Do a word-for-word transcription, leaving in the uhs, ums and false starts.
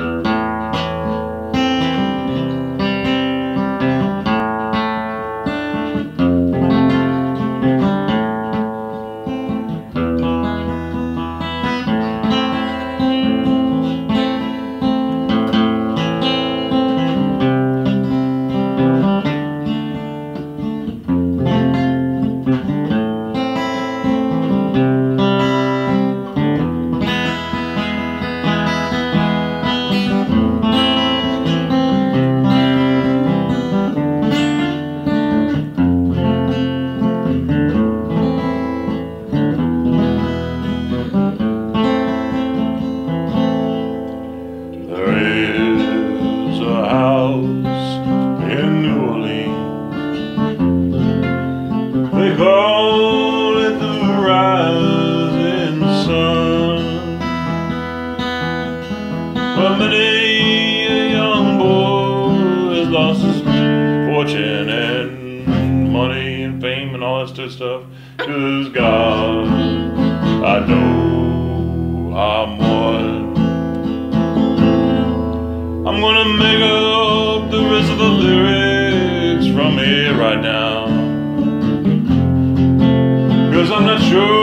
They call it the rising sun. But many a young boy has lost his fortune and money and fame and all that good stuff. 'Cause God, I know I'm one. I'm gonna make up the rest of the lyrics from here right now, 'cause I'm not sure